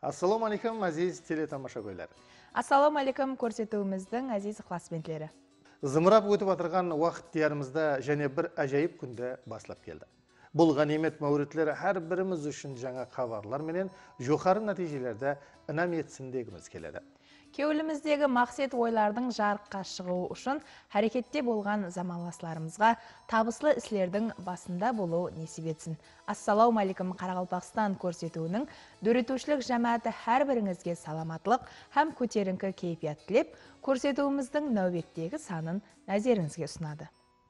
Assalomu alaykum aziz teletomoshabinlar. Assalomu alaykum ko'rsatuvimizning aziz ixlosmandlari. Zımırab o'tib o'tirgan vaqt diyarimizda yana bir ajoyib kunda boshlab keldi. Bu g'animat mavridlari har birimiz uchun yangi xabarlar bilan yuqori natijalarda inam etsin degimiz keladi. Kevlimizdегі maqsad o'ylarning жарыққа шығуы үшін hareketте болған заманластарымызға табыслы іслердің басында болу несіп етсін. Ассалауму алейкум Қарақалпақстан көрсетуінің дөретушілік жамааты әр біріңізге саламатлық һәм көтеріңкі кейфият тілеп, көрсетуіміздің нәубеттегі санын назарыңызға ұсынады.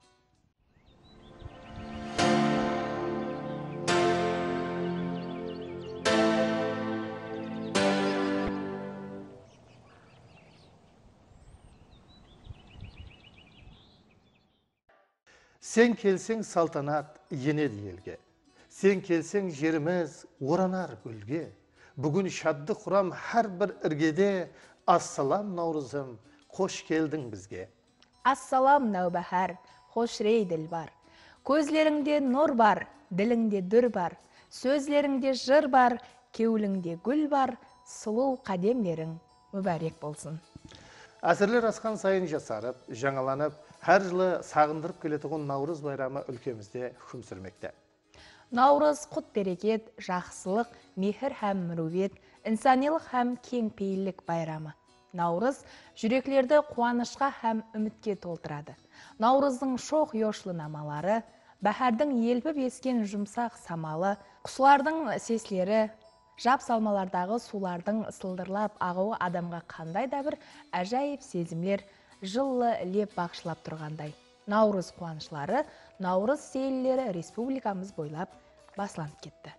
Sen kelsen saltanat yenedi yelge. Sen kelsen yerimiz oranar gülge. Bugün şaddı kuram her bir irgede. Assalam Navruzum, hoş geldin bizge. Assalam Navbahar, hoş reydil var. Көзлеріңде нұр бар, діліңде дүр бар. Сөзлеріңде жыр бар, кеуліңде гүл бар. Сұлу қадемлерің мүбәрек болсын. Asırlar askan sayın жасарып, жаңаланып, her жылы сағындырып келетіғын Наурыз байрамы өлкемізде hüküm sürmekte. Наурыз құт берекет, жақсылық, мехір һәм мүрует, инсанилық һәм кең пейілік байрамы. Наурыз жүреклерді қуанышқа һәм үмітке толтырады. Наурыздың шоқ йошлы намалары, бәһәрдің елпіп ескен жұмсақ самалы, құсылардың сеслері, жап салмалардағы сулардың сылдырлап ағуы адамға қандай да бір әжайып сезімлер жылы леп бақшылап тұрғандай. Наурыз қуанышлары, наурыз сейіллері республикамыз бойлап басыланып кетті.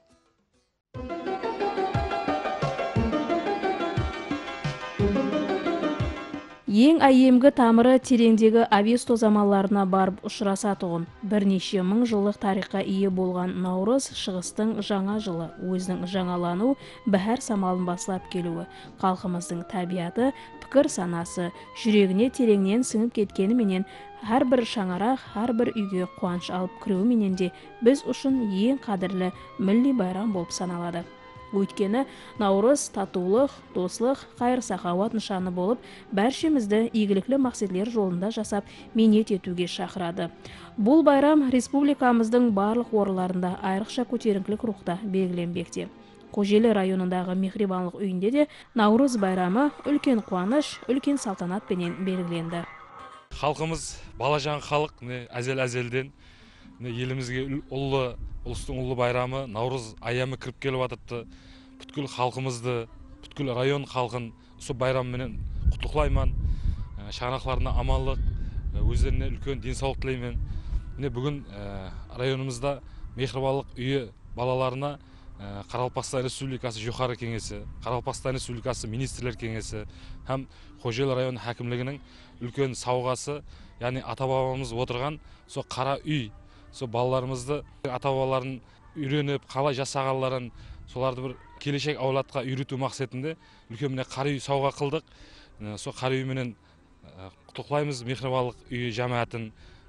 Ең әйемгі тамыры тереңдегі Авесто заманларына барып ұшырасатұғын. Бірнеше мың жылдық тарихқа ие болған Наурыз шығыстың жаңа жылы, өзінің жаңалану, бәһәр самалын басылап келуі, халқымыздың табиаты, пікір санасы, жүрегіне тереңнен сіңіп кеткені менен, әр бір шаңарақ, әр бір үйге қуаныш алып кіруі менен де біз үшін ең қадірлі милли байрам болып саналады. Өйткені Наурыз татулық, дослық, қайыр-сақауат нышаны болып, бәршемізді игіліклі мақсатлар жолында жасап, минет етуге шақырады. Бұл байрам республикамыздың барлық орындарында айрықша көтеріңкілік рухта белгіленбекте. Қожелі районындағы Мехрибанлық үйінде де Наурыз байрамы үлкен қуаныш, үлкен салтанатпенен белгіленді. Халқымыз балажан халық, әзел-әзелден елімізге ұлыстың ұлы байрамы Наурыз аямы кіріп келіп атыпты. Бүткіл халқымызды, бүткіл район халқын осы байрамменен құттықтаймын. Шаңырақтарына аманлық, өздеріне үлкен денсаулық тілеймін. Бүгін районымызда Мехрибанлық үйі балаларына Қарақалпақстан Республикасы жоғары кеңесі, Қарақалпақстан Республикасы министрлер кеңесі һәм Қожелі район хәкімлігінің үлкен сауғасы, яғни ата-бабамыз отырған со қара үй, со балаларымызды ата-бабаларын үйреніп, қалай жасағанларын, соларды бір келешек ауладқа үйрету мақсатында үлкен міне қара үй сауға қылдық. Со қара үйменен құттықтаймыз Мехрибанлық үйі жамаатын.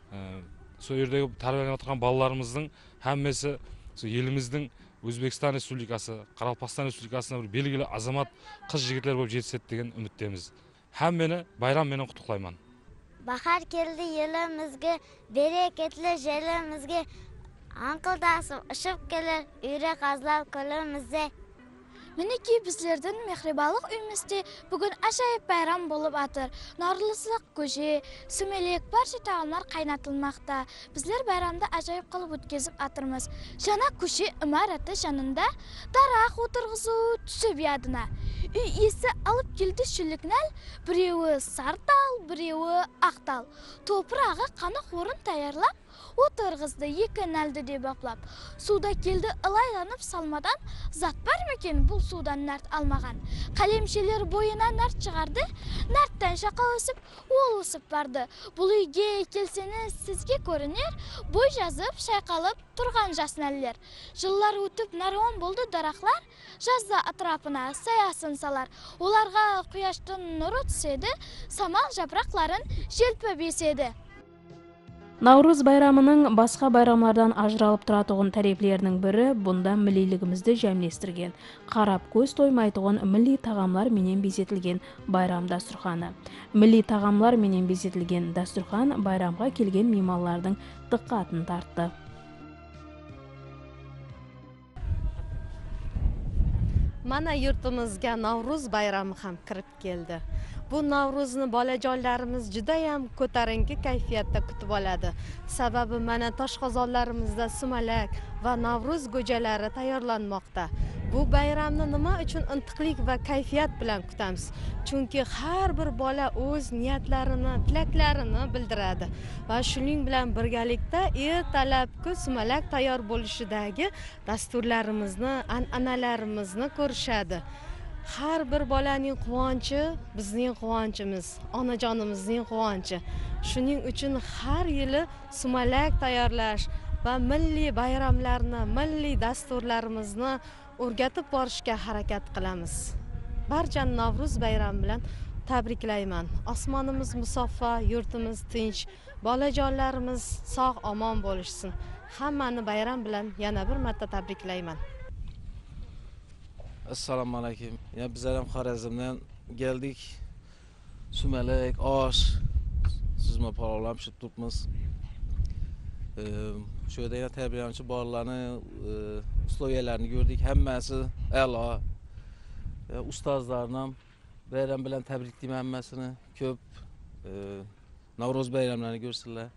Со жердегі тәрбиеленіп отырған балаларымыздың һәммесі еліміздің Өзбекстан Республикасы, Қарақалпақстан Республикасына бір белгілі азамат қыз-жігіттер болып жетіседі деген үміттеміз. Һәммені байрамменен құттықтаймын. Bahar keldi yelimizge, bereketli jelimizge, аңқылдасып ұшып келер, үйрек азлап көлімізде. Мінеки біздердің Мехрибанлық үйімізде бүгін ажайып байрам болып атыр. Наурызлық көже, сүмелек, барша тағамдар қайнатылмақта. Біздер байрамды ажайып қылып өткезіп атырмыз. Жаңа көше имараты жанында дарақ отырғызу түсіп ядына. Үй иесі алып келді шүлікнәл, біреуі сартал, біреуі ақтал. Топырағы қаны қорын таярлап, отырғызды екі нәлді де бақлап. Суда келді ылайланып салмадан, зат бар мекен бұл судан нәрт алмаған. Қалемшелер бойына нәрт шығарды, нәрттен шақал өсіп, ол өсіп барды. Бұл үйге келсеңіз сізге көрінер, бой жазып, шайқалып тұрған жас нәлілер. Жыллар өтіп нәруан болды дарақлар, жазда атрапына саясын салар. Оларға құяштың нұры түседі, самал жапырақларын желпіп еседі. Наурыз байрамының басқа байрамlardan ажыралып тұратығын тәреплерінің бірі бұнда милилігімізді жәмлестірген, қарап көз тоймайтығын милли тағамлар менен безетілген байрам дастұрханы. Милли тағамлар менен безетілген дастұрхан байрамға келген мейманлардың диққатын тартты. Mana yurtimizga Navruz bayrami ham kirib keldi. Bu Navruzni bolajonlarimiz juda ham ko'tarinki kayfiyatda kutib oladi. Sababi mana toshqozonlarimizda sumalak va Navruz go'jalari tayyorlanmoqda. Bu bayramni nima uchun intiqlik va kayfiyat bilan kutamiz? Chunki har bir bola o'z niyatlarini, tilaklarini bildiradi va shuning bilan birgalikda ertalabki sumalak tayyor bo'lishidagi dasturlarimizni, an'analarimizni ko'rishadi. Har bir bolaning quvonchi bizning quvonchimiz, onajonimizning quvonchi. Shuning uchun har yili sumalak tayyorlash va milliy bayramlarni, milliy dasturlarimizni o'rgatib borishga harakat qilamiz. Barchani Navruz bayrami bilan tabriklayman. Osmonimiz musaffo, yurtimiz tinch, bolajonlarimiz sog' omon bo'lishsin. Hammani bayram bilan yana bir marta tabriklayman. Assalomu alaykum. Ya bizlar ham Xorazmdan geldik. Sumalak, osh, sizma palovlab pishib turibmiz. Shu yerda yana tayyorlanuvchi bolalarni, usloviyalarini gördük. Hammasi a'lo. Ustozlarni ham bayram bilan tabriklayman hammasini. Ko'p Navruz bayramlarini ko'rsinlar.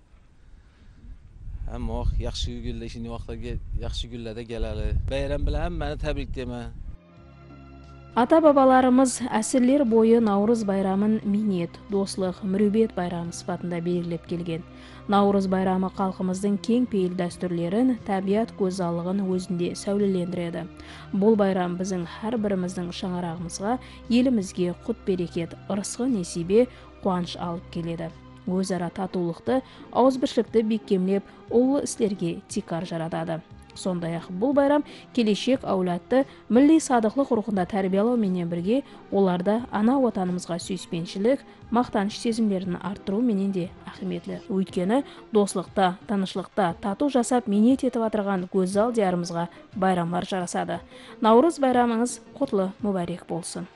Hamma yaxshi kunlar, shunday vaqtlarga yaxshi kunlarda keladi. Bayram bilan hammani tabriklayman. Ата-бабаларымыз әсірлер бойы Наурыз байрамын минет, дослық, мүрібет байрамы сыпатында белгілеп келген. Наурыз байрамы халқымыздың кең пейіл дәстүрлерін, табиат көзалығын өзінде сәулелендіреді. Бұл байрам біздің әр біріміздің шаңырағымызға, елімізге құт берекет, ырысқы несібе, қуаныш алып келеді. Өзара татулықты, ауызбіршілікті бекемлеп, ұлы істерге тикар жаратады. Сондай-ақ бұл байрам келешек әулетті милли садықлық рухында тәрбиялау менен бірге, оларда ана отанымызға сүйіспеншілік, мақтаныш сезімдерін арттыру менен де ахметлі. Өйткені дослықта, танышлықта тату жасап минет етіп атырған көзал диярымызға байрамлар жарасады. Наурыз байрамыңыз құтлы мүбәрек болсын.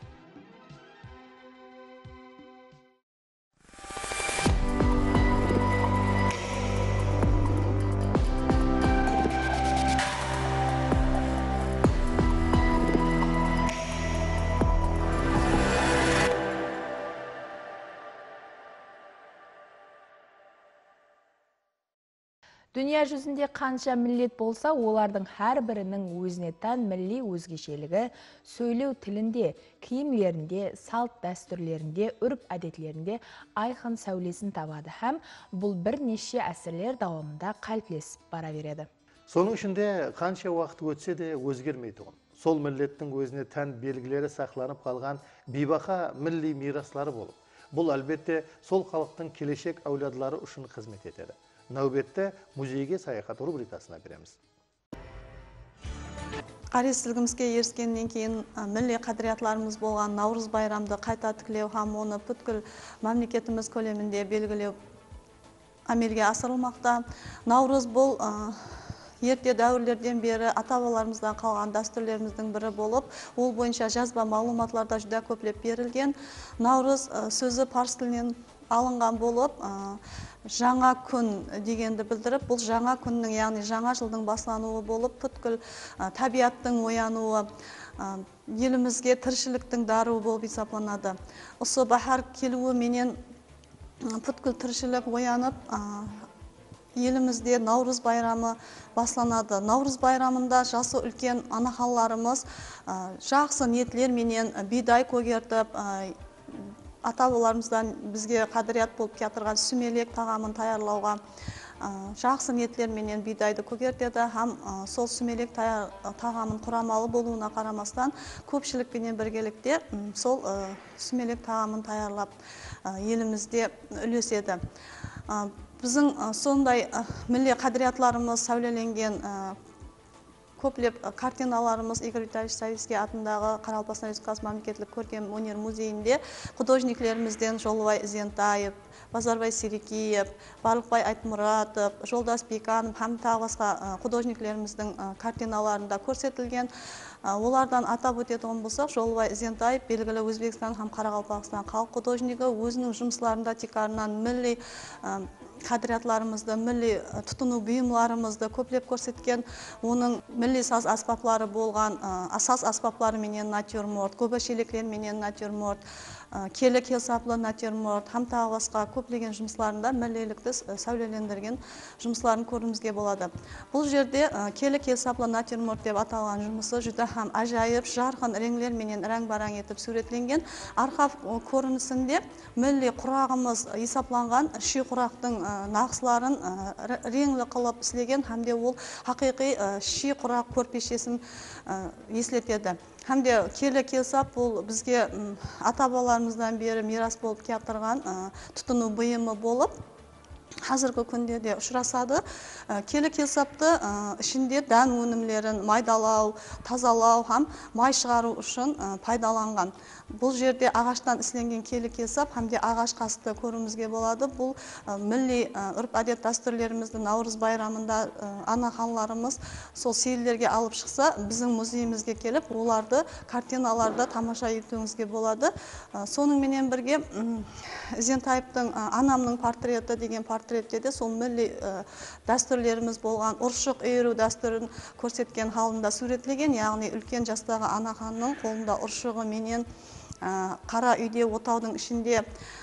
Дүния жүзінде қанша миллет болса, олардың әр бірінің өзіне тән милли өзгешелігі сөйлеу тілінде, киімлерінде, салт дәстүрлерінде, үрп әдетлерінде айқын сәулесін табады һәм бұл бірнеше әсірлер давамында қалыптасып бара береді. Соның ішінде қанша уақыт өтсе де өзгермейді. Сол миллеттің өзіне тән белгілері сақланып қалған бейбақа милли мираслары болып, бұл әлбетте сол халықтың келешек әуладлары үшін қызмет етеді. Нәубетте музейге саяхат рубрикасына береміз. Қаресілігімізге еріскеннен кейін милли қадіриyatlарымыз болған Наурыз байрамды қайта тіклеу һәм оны бүткіл мемлекетіміз көлемінде белгілеу әмелге асырылмақта. Наурыз бұл ерте дәуірлерден бері ата-бабаларымыздан қалған дәстүрлеріміздің бірі болып, ол бойынша жазба мағлұматларда жүдә көплеп берілген. Наурыз сөзі парсы тілінен алынған болып, жаңа күн дегенді білдіріп, бұл жаңа күннің, яғни жаңа жылдың баслануы болып, бүткіл табиаттың оянуы, елімізге тіршіліктің даруы болып есептелінеді. Осы бахар келуі менен бүткіл тіршілік оянып, елімізде Наурыз байрамы басланады. Наурыз байрамында жасы үлкен анахаларымыз жақсы ниетлер менен бидай көгертіп, ата-бабаларымыздан бізге қадірият болып келтірген сүмелек тағамын таярлауға жақсы ниетлер менен бидайды көгертеді һәм сол сүмелек тағамын құрамалы болуына қарамастан көпшілікпенен біргелікте сол сүмелек тағамын таярлап елімізде үлеседі. Біздің сондай милли қадіриятларымыз сәулеленген көплеп картиналарымыз Игорь Витальевич Савицкий атындағы Қарақалпақстан Республикасы мемлекеттік көркем өнер музейінде художниклерімізден Жолыбай Ізентаев, Базарбай Серекеев, Барлықбай Айтмұратов, Жолдас Беканов һәм тағы басқа художниклеріміздің картиналарында көрсетілген. Олардан атап өтетін болсақ, Жолыбай Ізентаев белгілі Өзбекстан һәм Қарақалпақстан халық художнигі өзінің жұмысларында тикарынан милли қадіратларымызды, милли тұтыну бұйымларымызды көплеп көрсеткен. Оның милли саз аспаплары болған саз аспаплары менен натюрморт, көбешелеклер менен натюрморт, келі келсаплы натюрморт, һәм тағы басқа көптеген жұмысларында миллилікті сәулелендірген жұмысларын көруімізге болады. Бұл жерде келі келсаплы натюрморт деп аталған жұмысы жүдә һәм ажайып, жарқын реңлер менен рәң-бараң етіп суретленген. Арқа көрінісінде милли құрағымыз есапланған ши құрақтың нақсыларын реңлі қылып істелген, һәмде ол хақиқи ши құрақ көрпешесін еслетеді. Һәмде келі келсап, бұл бізге ата-бабаларымыздан бері мирас болып келтірген тұтыну бұйымы болып, қазіргі күнде де ұшырасады. Келі келсапты ішінде дән өнімлерін майдалау, тазалау һәм май шығару үшін пайдаланған. Бұл жерде ағаштан ісленген келі келсап, һәмде ағаш қасты көруімізге болады. Бұл милли үрп әдет дәстүрлерімізді Наурыз байрамында анаханларымыз сол сейілдерге алып шықса, біздің музейімізге келіп, оларды картиналарда тамаша етуіңізге болады. Соның менен бірге Ізентаевтың анамның портреті деген портретте де сол милли дәстүрлеріміз болған ұршық үйіру дәстүрін көрсеткен халында суретлеген, яғни үлкен жастағы анаханның қолында ұршығы менен қара үйде отаудың ішінде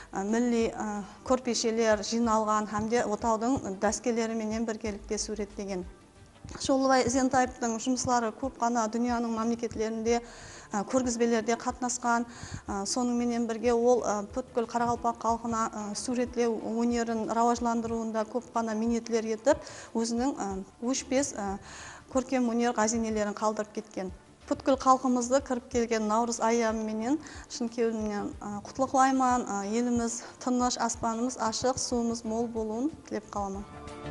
милли көрпешелер жиналған, һәмде отаудың дәскелері менен біргелікте суреттеген. Жолыбай Ізентаевтың жұмыслары көп қана дүнияның мемлекеттерінде көргізбелерде қатынасқан. Соның менен бірге ол бүткіл Қарақалпақ халқына суретлеу өнерін рауажландыруында көп қана минетлер етіп, өзінің өшпес көркем өнер қазинелерін қалдырып кеткен. Бүткіл халқымызды кіріп келген Наурыз айамымен шын кеудімнен құтлықлаймын. Еліміз тыныш, аспанымыз ашық, суымыз мол болуын тілеп қаламын.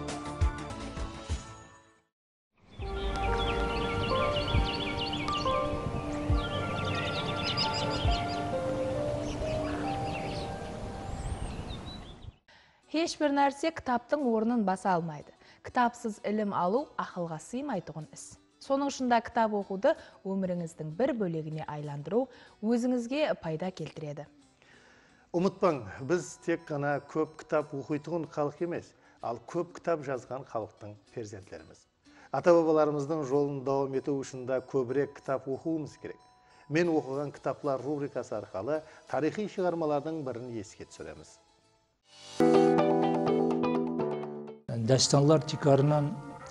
Ешбір нәрсе кітаптың орнын баса алмайды. Кітапсыз ілім алу ақылға сыймайтұғын іс. Соның ұшында кітап оқуды өміріңіздің бір бөлегіне айландыру өзіңізге пайда келтіреді. Ұмытпаң, біз тек қана көп кітап оқитұғын халық емес, ал көп кітап жазған халықтың перзентлеріміз. Ата-бабаларымыздың жолын давам ету үшінде көбірек кітап оқуымыз керек. Мен оқыған кітаплар рубрикасы арқылы тарихи шығармалардың бірін еске түсіреміз. Дәстанлар тикарынан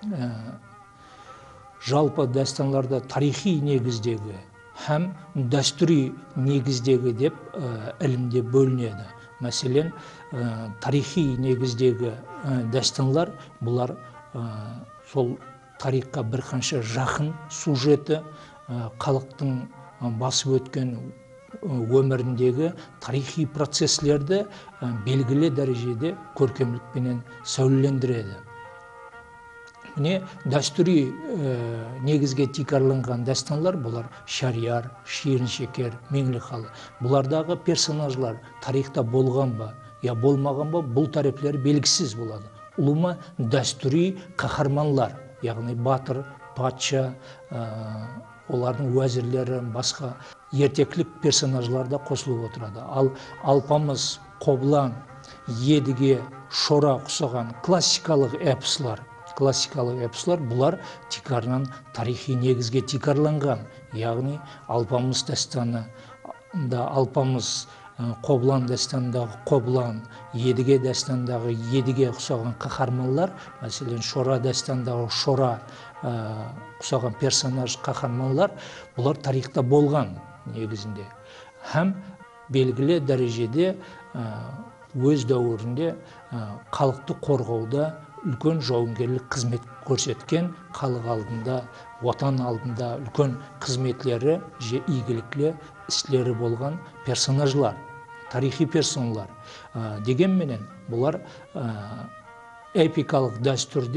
жалпы дәстанларда тарихи негіздегі һәм дәстүри негіздегі деп ілімде бөлінеді. Мәселен, тарихи негіздегі дәстанлар бұлар сол тарихқа бір қанша жақын сюжеті, халықтың басып өткен өміріндегі тарихи процесслерді белгілі дәрежеде көркемлікпенен сәулелендіреді. Міне дәстүри негізге тикарланған дәстанлар бұлар Шарияр, Ширин шекер, Меңліхал. Бұлардағы персонажлар тарихта болған ба, я болмаған ба, бұл тарихлер белгісіз болады. Ұлыма дәстүри қаһарманлар, яғни батыр, патша, олардың уәзірлері, басқа ертеклік персонажларда қосылып отырады. Ал Алпамыс, Қоблан, Едіге, Шора құсаған классикалық эпослар бұлар тикарынан тарихи негізге тикарланған. Яғни Алпамыс дастаны да Алпамыс, Қоблан дастандағы Қоблан, Едіге дастандағы Едіге құсаған қаһарманлар, мәселен Шора дастандағы Шора құсаған персонаж қаһарманлар, бұлар тарихта болған негізінде. Һәм белгілі дәрежеде өз дәуірінде халықты қорғауда үлкен жауынгерлік қызмет көрсеткен, халық алдында, отан алдында үлкен қызметлері, игіліклі істері болған персонажлар, тарихи персоналар. Дегенменен бұлар эпикалық дәстүрде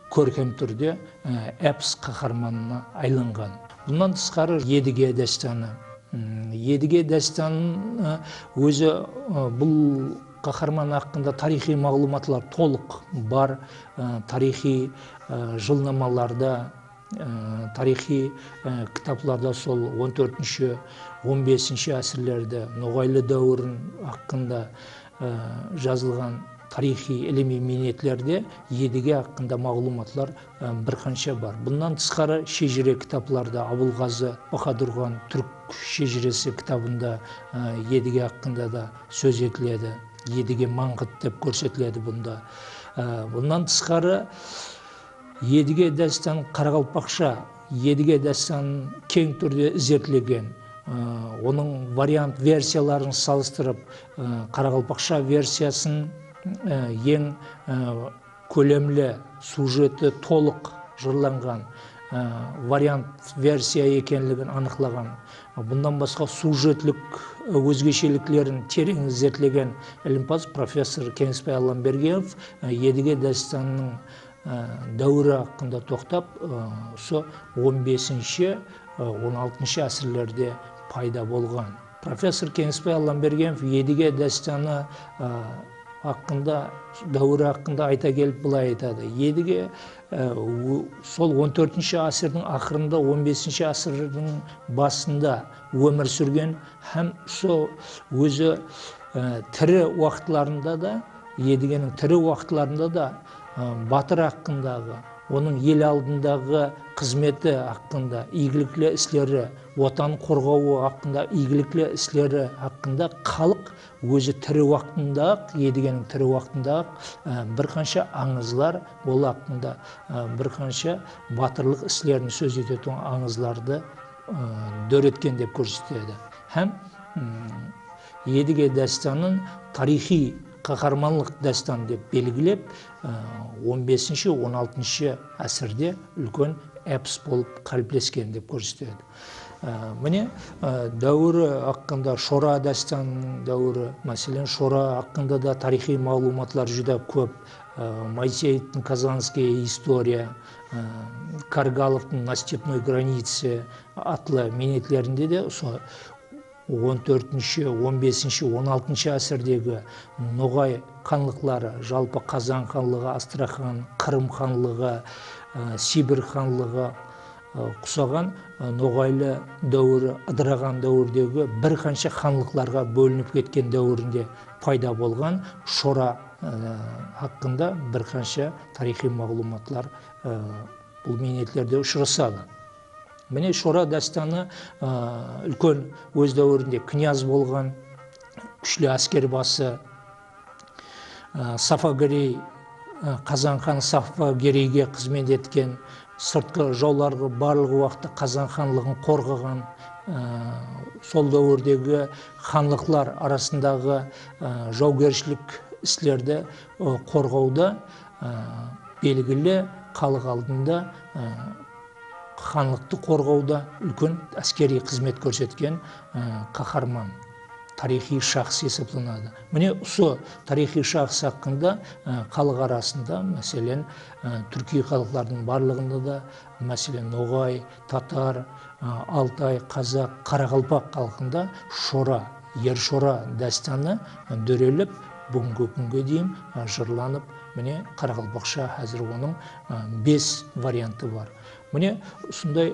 көркем түрде эпос қаһарманына айланған. Бұнан тысқары Едіге дастаны. Едіге дастанын өзі бұл қаһарман хақында тарихи мағлұматлар толық бар. Тарихи жылнамаларда, тарихи кітапларда сол 14-15 әсірлерде ноғайлы дәуірін хақында жазылған тарихи ilmi минетлерде Едіге хақында мағлұматлар бірқанша бар. Бұнан тысқары шежіре кітапларда Абылғазы Баһадүрхан түрк шежіресі кітабында Едіге хақында да сөз етіледі. Едіге маңғыт деп көрсетіледі бұнда. Бұнан тысқары Едіге дастан Қарақалпақша, Едіге дастан кең түрде зерттелген. Оның вариант версияларын салыстырып, Қарақалпақша версиясын ең көлемлі, сюжеті толық жырланған вариант версия екенлігін анықлаған. Бұндан басқа сюжетлік өзгешеліктерін терең зерттеген ілімпаз профессор Кеңесбай Алламбергенов Едіге дастанының дәуірі хақында тоқтап, 15-16 әсірлерде пайда болған. Профессор Кеңесбай Алламбергенов Едіге дастаны хақында, дәуірі хақында айта келіп былай айтады. Едіге сол 14-ші асырдың ақырында, 15-ші асырдың басында өмір сүрген, һәм сол өзі тірі уақытларында да, Едігенің тірі уақытларында да батыр хақындағы, оның ел алдындағы қызметі хақында, игіліклі істері, отан қорғауы хақында, игіліклі істері хақында халық өзі тірі уақытында, Едігенің тірі уақытында бірқанша аңызлар ол хақында, бірқанша батырлық істерін сөз ететін аңызларды дөреткен деп көрсетеді. Һәм Едіге дастанын тарихи қаһарманлық дастан деп белгілеп, 15-16 әсірде үлкен эпос болып қалыптаскен деп көрсетеді. Міне дәуірі хақында Шора дастанының дәуірі, мәселен Шора хақында да тарихи мағлұматлар жүдә көп. Моисеевтің Казанская история, Каргаловтың На степной границе атлы минетлерінде де 14-ші, 15-ші, 16-ші әсірдегі ноғай ханлықлары, жалпы Қазан ханлығы, Астрахан, Қырым ханлығы, Сибір ханлығы құсаған ноғайлы дәуірі, ыдыраған дәуірдегі бірқанша ханлықларға бөлініп кеткен дәуірінде пайда болған Шора хақында бірқанша тарихи мағлұматлар бұл минетлерде ұшырасады. Міне Шора дастаны үлкен өз дәуірінде князь болған, күшлі әскер басы, Сафагерей, Қазан хан Сафагерейге қызмет еткен, сыртқы жауларға барлығы уақытта Қазан ханлығын қорғаған, сол дәуірдегі ханлықлар арасындағы жаугершілік істерді қорғауда белгілі, халық алдында ханлықты қорғауда үлкен әскери қызмет көрсеткен қаһарман, тарихи шахс есептелінеді. Міне осы тарихи шахс хақында халық арасында, мәселен, түрки халықтардың барлығында да, мәселен, ноғай, татар, алтай, қазақ, қарақалпақ халқында Шора, Ер Шора дастаны дөреленіп, бүгінгі күнге дейін жырланып, міне Қарақалпақша әзір оның 5 варианты бар. Міне сондай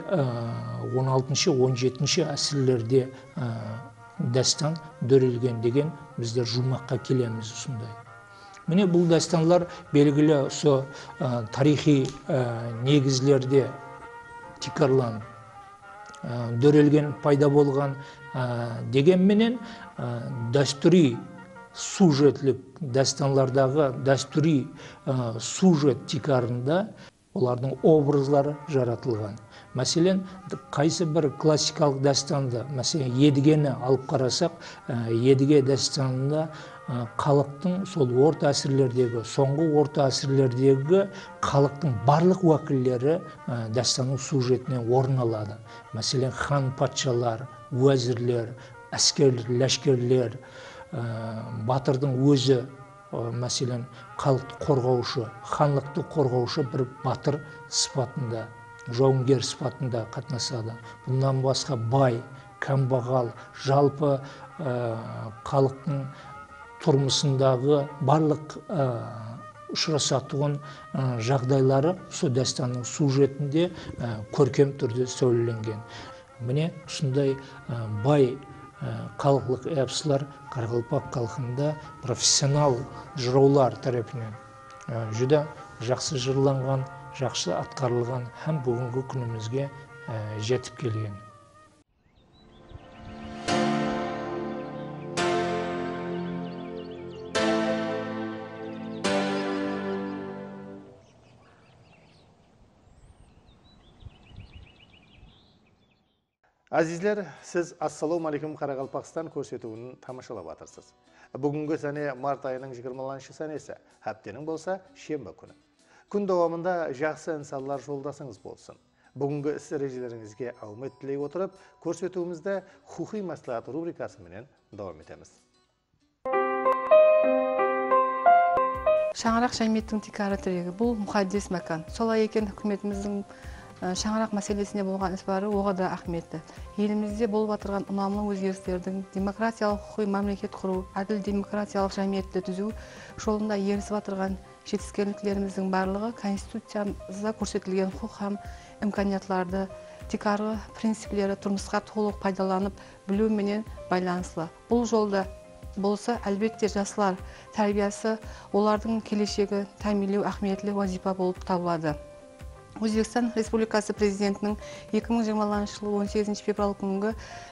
16-17 әсірлерде дастан дөреленген деген біздер жұмаққа келеміз сондай. Міне бұл дастанлар белгілі тарихи негізлерде тикарланып, дөреленген пайда болған дегенменен дәстүри сюжетлік дастанлардағы дәстүри сюжет тикарында олардың образлары жаратылған. Мәселен, қайсы бір классикалық дастанды, мәселен, Едігені алып қарасақ, Едіге дастанында халықтың сол орта әсірлердегі, соңғы орта әсірлердегі халықтың барлық уәкілдері дастанның сюжетінен орын алады. Мәселен, хан патшалар, уәзірлер, әскерлер, ләшкерлер, батырдың өзі мәселен халықты қорғаушы, ханлықты қорғаушы бір батыр сипатында, жауынгер сипатында қатынасады. Бұндан басқа бай, кәмбағал, жалпы халықтың тұрмысындағы барлық ұшырасатуын жағдайлары сол дастанның сюжетінде көркем түрде сөйленген. Міне осындай бай халықлық эпостар Қарақалпақ халқында профессионал жыраулар тарапынан жүдә жақсы жырланған, жақсы атқарылған һәм бүгінгі күнімізге жетіп келген. Азизлер, сіз Ассалауму алейкум Қарақалпақстан көрсетуін тамашалап атырсыз. Бүгінгі сәне март айының 20-ші сәнесі, әптенің болса шембі күні. Күн давамында жақсы инсанлар жолдасыңыз болсын. Бүгінгі іс ережелеріңізге аумет тілей отырып, көрсетуімізді хухи маслихат рубрикасы менен давам етеміз. Шаңырақ жәмиеттің тикары тірегі бұл мұқаддес мәкан. Солай екен үкіметіміздің шаңырақ мәселесіне болған ісбары оға да ахметті. Елімізде болып атырған ұнамлы өзгерістердің демократиялық құқи мемлекет құру, әділ демократиялық жәмиетті түзу жолында ерісіп атырған жетістіктеріміздің барлығы Конституциямызда көрсетілген құқық һәм имканиятларды тикары принциплері тұрмысқа толық пайдаланып білу менен байланыслы. Бұл жолда болса, әлбетте жастар тәрбиясы олардың келешегі тәмінлеу ахметлі вазипа болып табылады. Өзбекстан Республикасы президентінің 2020 жылы 18 феврал күнгі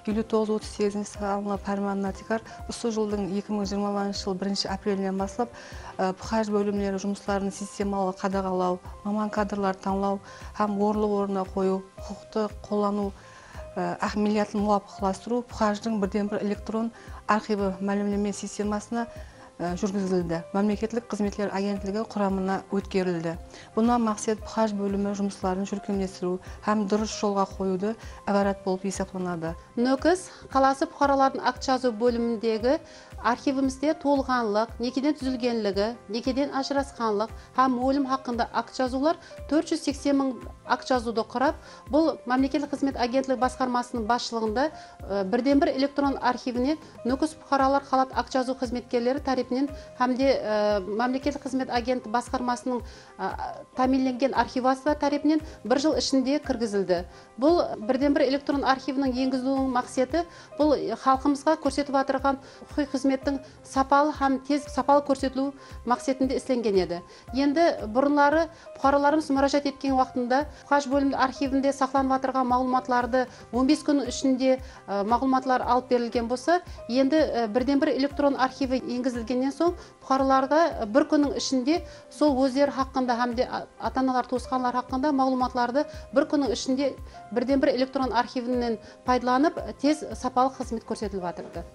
59-38 салынған пәрманына тикар осы жылдың 2020 жыл 1 апрелінен бастап ПХЖ бөлімлері жұмыстарын системалы қадағалау, маман кадрлар таңлау һәм орны қою, құқықты қолану ахмилиятын муафиқластыру ПХЖ-дың бірден-бір электрон архиві мәлімдеме системасына жүргізілді. Мемлекеттік қызметлер агентлігі құрамына өткерілді. Бұнан мақсат ПХЖ бөлімі жұмысларын жүргізілдіру һәм дұрыс жолға қоюды әбарат болып есептелінеді. Нөкіс қаласы бұқаралардың акт жазу бөліміндегі архивімізде толғанлық, некеден түзілгенлігі, некеден ажырасқанлық һәм өлім хақында акт жазулар 480 мың акт жазуды құрап, бұл мемлекеттік қызмет агентлігі басқармасының басшылығында бірден-бір электрон архивіне Нөкіс бұқаралар қалат акт жазу қызметкерлері тарапынан һәмде мемлекеттік қызмет агенті басқармасының тәмінленген архивасы тарапынан 1 жыл ішінде кіргізілді. Бұл бірден-бір электрон архивінің енгізуінің мақсаты бұл халқымызға көрсетіп атырған құқық қызметтің сапалы һәм тез сапалы көрсетілу мақсатында ісленген еді. Енді бұрынлары бұқараларымыз мұражат еткен уақытында ПХЖ бөлімі архивінде сақланып атырған мағлұматларды 15 күн ішінде мағлұматлар алып берілген болса, енді бірден-бір электрон архиві енгізілгеннен соң бұқараларға 1 күннің ішінде сол өздері хақында һәмде ата-аналар туысқанлар хақында мағлұматларды 1 күннің ішінде бірден-бір электрон архивінен пайдаланып тез сапалы қызмет көрсетіліп атырды.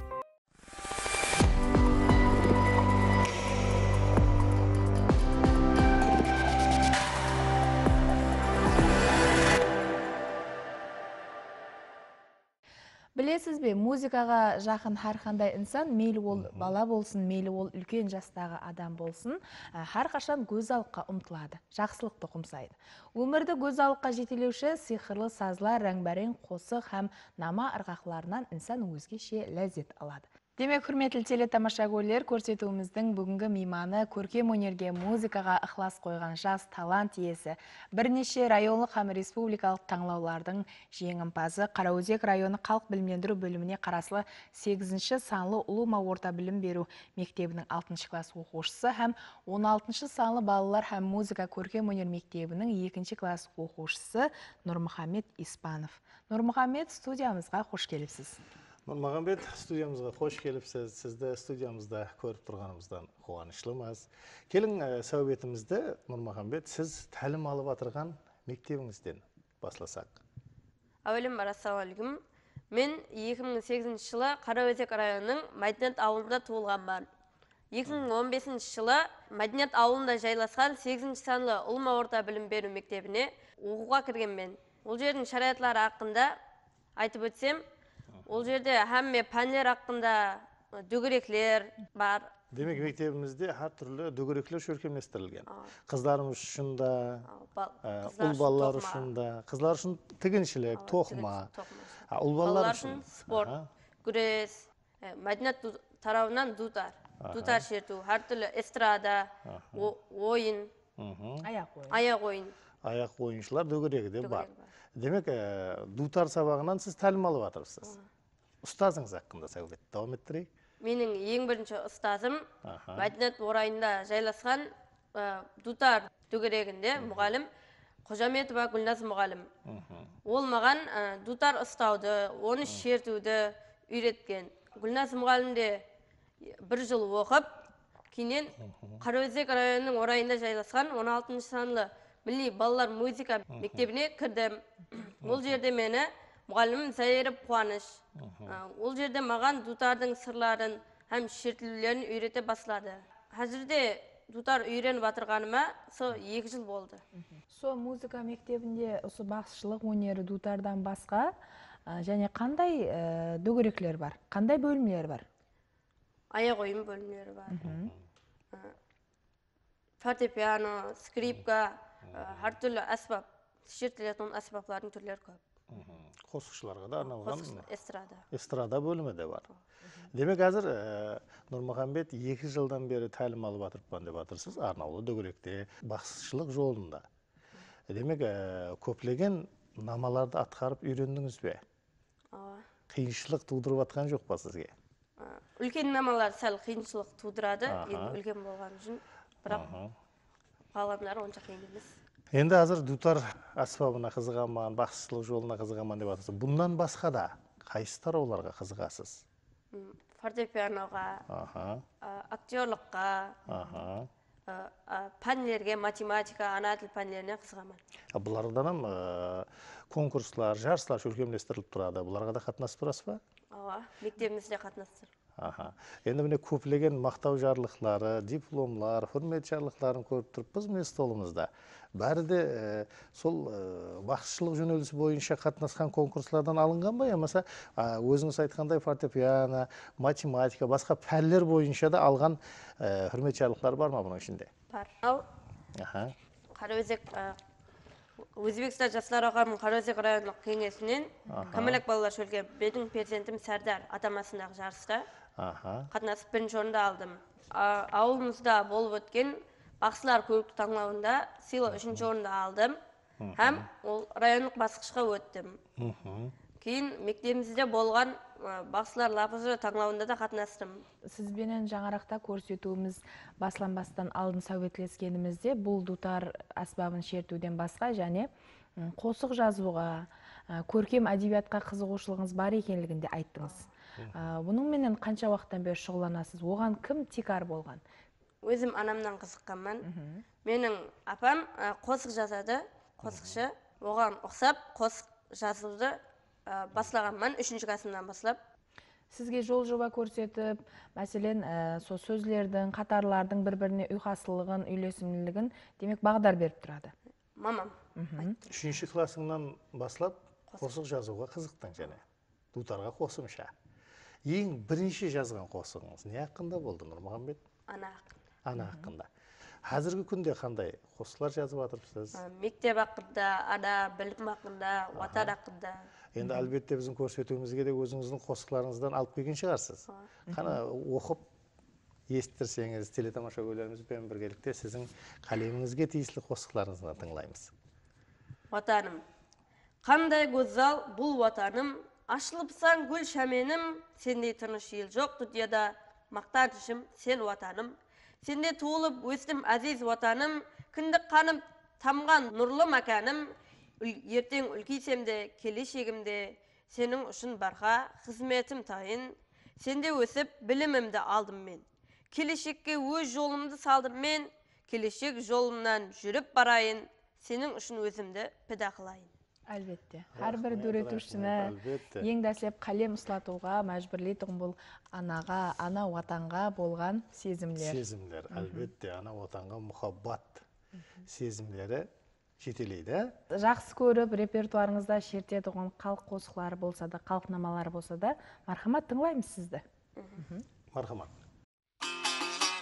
Білесіз бе, музыкаға жақын әрқандай инсан, мейлі ол бала болсын, мейлі ол үлкен жастағы адам болсын, әрқашан көзалыққа ұмтылады, жақсылықты құмсайды. Өмірді көзалыққа жетелеуші сиқырлы сазлар, рәңбәрең қосық һәм нама ырғақларынан инсан өзгеше ләззет алады. Демек, хүрметті телетамаша көрер, көрсетуіміздің бүгінгі мейманы көркем өнерге, музыкаға ықылас қойған жас талант иесі, бірнеше районлық һәм республикалық таңлаулардың жеңімпазы, Қараөзек районы халық білімдендіру бөліміне қарасылы 8-ші санлы Улума орта білім беру мектебінің 6-шы класс оқушысы һәм 16-шы санлы балалар һәм музыка көркем өнер мектебінің 2-ші класс оқушысы Нұрмұхаммед Испанов. Нұрмұхаммед, студиямызға қош келіпсіз. Нұрмағамбет, студиямызға қош келіпсіз. Сізді студиямызда көріп тұрғанымыздан қуаныштымыз. Келің сәубетімізді, Нұрмағамбет, сіз тәлім алып атырған мектебіңізден басласақ. Әуелім бар, ассалаумағалейкум. Мен 2008 жылы Қараөзек районының Мәдениет ауылында туылған бар. 2015 жылы Мәдениет ауылында жайласқан 8-ші санлы Улума орта білім беру мектебіне оқуға кірген мен. Ол жердің шараятлары хақында айтып өтсем, ол жерде һәмме пәндер хақында дүгіреклер бар, Демек мектебімізде әр түрлі дөңгелектер көркемдестірілген. Қыздарымыз үшін да, ұл балалар үшін да, қыздар үшін тігіншілік, тоқыма, ұл балалар үшін спорт, күрес, мәдениет тарауынан дутар шерту, әр түрлі эстрада, ойын, аяқ ойын. Аяқ ойыншылар дөңгелегі де бар. Демек, дутар сабағынан сіз тәлім алып жатырсыз. Ұстазыңыз hakkında сәулет давам еттірейік. Менің ең бірінші ұстазым мәдениет орайында жайласқан дутар дөңгелегінде мұғалім Қожаметова Гүлназ мұғалім. Ол маған дутар ұстауды, оны шертуді үйреткен. Гүлназ мұғалімде бір жыл оқып, кейіннен Қараөзек районының орайында жайласқан 16 санлы Милли балалар музыка мектебіне кірдім. Ол жерде мені мұғалімім Зайырып Қуаныш. Ол жерде маған дутардың сырларын һәм шертілулерін үйрете басылады. Қазірде дутар үйреніп батырғаныма со 2 жыл болды. Со музыка мектебінде осы бақсышылық өнері дутардан басқа және қандай дөңгелеклер бар? Қандай бөлімлер бар? Аяқ ойын бөлімлері бар. Фортепиано, скрипка, әр түрлі әсбап, шертілетін әсбаплардың түрлері көп. Қосықшыларға да арналған эстрада. Эстрада бөлімі де бар. Демек қазір Нұрмұхамбет 2 жылдан бері тәлім алып жатырмын деп жатырсыз, арнаулы дөңгелекте, бақсышылық жолында. Демек көптеген намаларды атқарып үйрендіңіз бе? Қиыншылық тудырып жатқан жоқ па сізге? Үлкен намалар сәл қиыншылық тудырады, енді үлкен болған үшін, бірақ қалғандары онша қиын емес. Енді қазір дутар аспабына қызығаман, бақсышылық жолына қызығаман деп жатырсыз. Бұндан басқа да қайсылар оларға қызығасыз? Фортепианоға, актерлыққа, пәнлерге, математика, ана тіл пәнлеріне қызығаман. Бұлардан конкурслар, жарыстар көркемдестіріліп тұрады. Бұларға да қатынасып тұрасыз ба? Мектебімізде қатынастыр. Енді міне көптеген мақтау жарлықтары, дипломлар, құрмет жарлықтарын көріп тұрыппыз міне столымызда. Бәрі де сол бақсышылық жөнелісі бойынша қатынасқан конкурслардан алынған ба, ямаса өзіңіз айтқандай фортепиано, математика, басқа пәнлер бойынша да алған құрмет жарлықтар бар ма бұның ішінде? Бар. Қараөзек Өзбекстан жастар қоғамының Қараөзек райондық кеңесінен Камалак балалар шөлге менің перзентім Сәрдар атамасындағы жарыста қатынасып 1-ші орынды алдым. Ауылымызда болып өткен бақсылар көрікті таңлауында сыйлы 3-ші орынды алдым. Һәм ол райондық басқышқа өттім. Кейін мектебімізде болған бақсылар лапызы таңлауында да қатынастым. Сізбенен жаңарақта көрсетуіміз басыланбастан алдын сәуетлескенімізде бұл дутар аспабын шертуден басқа және қосық жазуға, көркем әдебиатқа қызығушылығыңыз бар екенлігінде айттыңыз. Бұның менен қанша уақыттан бері шұғылданасыз? Оған кім текар болған? Өзім анамнан қызыққанмын. Менің апам қосық жазады, қосықшы. Оған ұқсап қосық жазуды басылағанмын 3-ші классымнан басылап. Сізге жол жоба көрсетіп, мәселен, со сөзлердің, қатарлардың бір-біріне ұйқасылығын, үйлесімділігін демек бағдар беріп тұрады. Мамам. 3-ші классыңнан басылап қосық жазуға қызықтың және дутарға қосымша. Ең бірінші жазған қосығыңыз не хақында болды, Нұрмұхамбет? Ана хақында. Ана хақында. Қазіргі күнде қандай қосылар жазып жатырсыз? Мектеп хақында, ана білім хақында, ватан хақында. Енді әлбетте біздің көрсетуімізге де өзіңіздің қосықларыңыздан алып келген шығарсыз. Қана оқып естірсеңіз, телетамаша көйлерімізбен біргелікте сіздің қалеміңізге тиесілі қосықларыңыздан тыңлаймыз. Ватаным. Қандай көзал бұл ватаным, ашылыпсан гүл шәменім, сендей тыныш ел жоқ дүнияда, мақтанышым сен ватаным. Сенде туылып өстім әзиз ватаным, кіндік қаным тамған нұрлы мәкәнім, ертең үлкейсемде, келешегімде, сенің үшін барға қызметім тайын, сенде өсіп білімімді алдым мен. Келешекке өз жолымды салдым мен, келешек жолымнан жүріп барайын, сенің үшін өзімді піда қылайын. Әлбетте. Әрбір дөретушіні ең дәслеп қалем ұслатуға мәжбүрлейтін бұл анаға, ана ватанға болған сезімлер. Сезімлер, әлбетте, ана ватанға мұхаббат сезімлері жетелейді. Жақсы көріп, репертуарыңызда шертетұғын халық қосықлары болса да, халықнамалары болса да, мархамат тыңлаймыз сізді. Мархамат.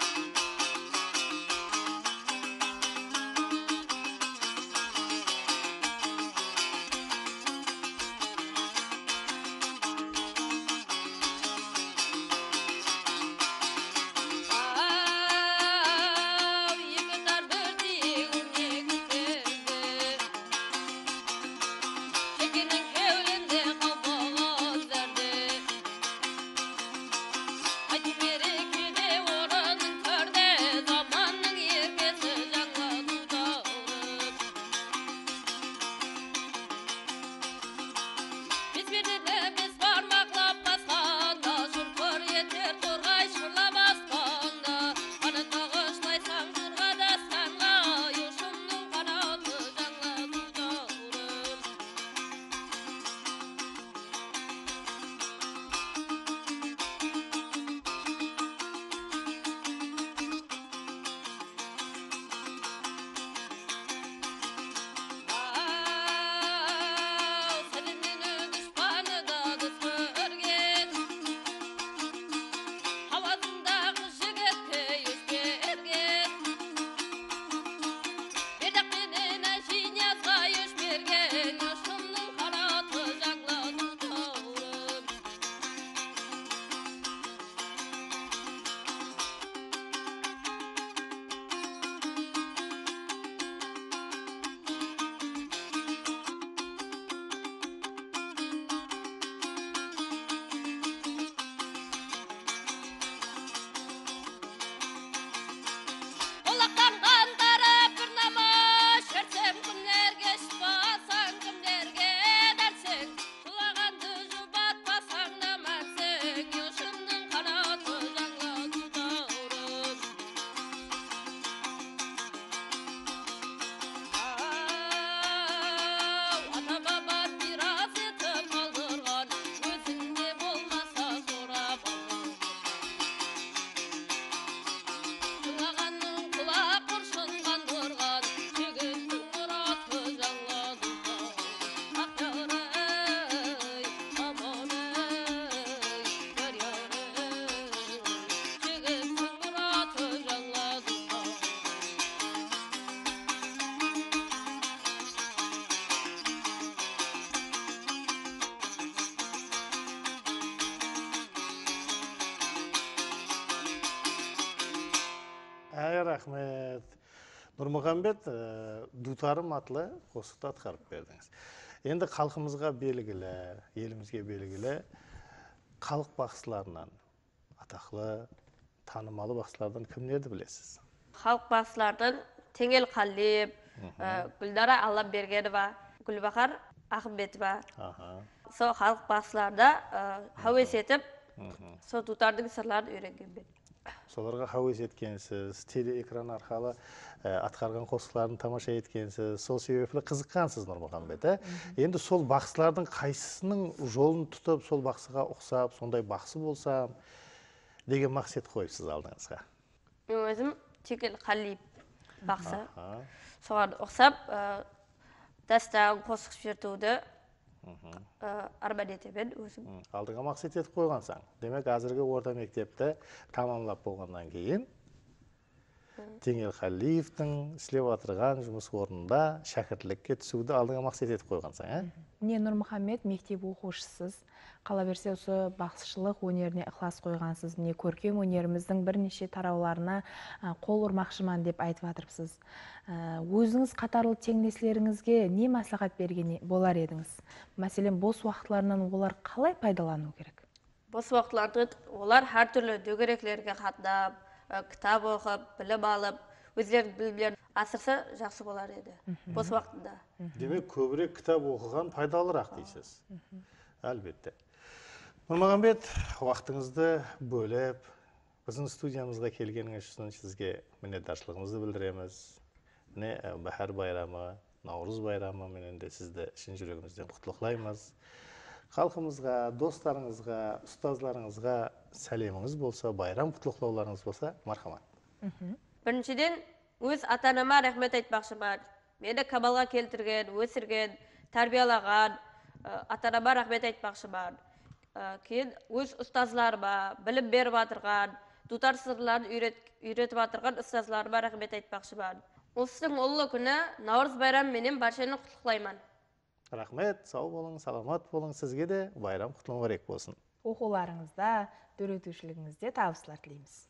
рахмет. Нұрмұхамбет, дутарым атлы қосықты атқарып бердіңіз. Енді халқымызға белгілі, елімізге белгілі, халық бақсыларынан, атақлы, танымалы бақсылардан кімдерді білесіз? Халық бақсылардан Теңел Қалиев, Гүлдара Аллабергенова, Гүлбақар Ахметова. Сол халық бақсыларда хәуес етіп, сол дутардың сырларын үйренген мен. Соларға хәуес еткенсіз, телеэкран арқылы атқарған қосқыларын тамаша еткенсіз, сол себеплі қызыққансыз Нұрмұхамбет. Енді сол бақсылардың қайсысының жолын тұтып, сол бақсыға ұқсап, сондай бақсы болсам деген мақсат қойыпсыз алдыңызға? Мен өзім Теңел Қалиев бақсы. Соған ұқсап, дәстәң қосық жертуді арман етемін өзім. Алдыңа мақсат етіп қойғансаң. Демек, қазіргі орта мектепті тамамлап болғаннан кейін Теңел Қалиевтің істеп отырған жұмыс орнында шәкіртлікке түсуді алдыңа мақсат етіп қойғансаң, Міне Нұрмұхамбет мектеп оқушысыз. Қала берсе осы бақсышылық өнеріне ықылас қойғансыз. Міне көркем өнеріміздің бірнеше тарауларына қол ұрмақшыман деп айтып жатырсыз. Өзіңіз қатарлы теңдеслеріңізге не маслихат берген болар едіңіз? Мәселен, бос уақытларынан олар қалай пайдалану керек? Бос уақытларды олар әр түрлі дөңгелектерге қатынап, кітап оқып, білім алып, өздерінің білімдерін асырса жақсы болар еді. Бос уақытында. Демек, көбірек кітап оқыған пайдалырақ дейсіз. Әлбетте. Нұрмағамбет, уақытыңызды бөліп, біздің студиямызға келгеніңіз үшін сізге minnetdarchiligimizni bildiramыз. Mine bahar bayramı, Navruz bayramı менен де сізді шын жүрегімізден құттықтаймыз. Халқымызға, достарыңызға, ұстазларыңызға сәлеміңіз болса, байрам құттықтауларыңыз болса, мархамат. Біріншіден, өз ата-анама рахмет айтпақшымын. Мені Камалға келтірген, өсірген, тәрбиялаған ата-анама рахмет айтпақшымын. Кейін өз ұстазларыма, білім беріп атырған, дутар сырларын үйретіп атырған ұстазларыма рахмет айтпақшымын. Осының ұлы күні Наурыз байрамы менен баршаны құттықтаймын. Рахмет, сау болың, саламат болың, сізге де байрам құтлы мүбәрәк болсын. Оқуларыңызда, үйретушілігіңізде табыстар тілейміз.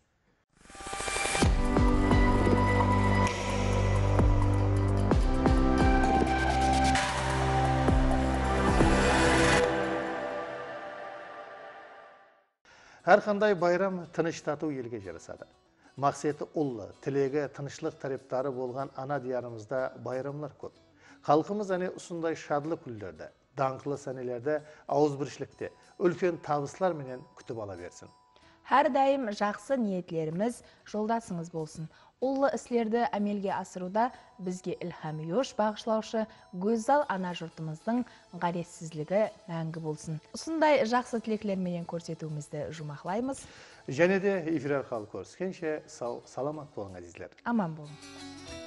Әрқандай байрам тыныш тату елге жарасады. Мақсаты ұлы, тілегі, тынышлық тарептары болған ана диярымызда байрамлар көп. Халқымыз әне ұсындай шадлы күлдерді, даңқлы сәнелерді, ауызбіршілікте, үлкен табыслар менен күтіп ала берсін. Әр дайым жақсы ниетлеріміз жолдасыңыз болсын. Ұлы іслерді әмелге асыруда бізге ilham yosh бағышлаушы Гөзал ана жұртымыздың ғарессізлігі мәңгі болсын. Ұсындай жақсы тілеклерменен көрсетуімізді жұмақлаймыз. Және де эфир арқылы көріскенше сау, саламат болың, әзізлер. Аман болың.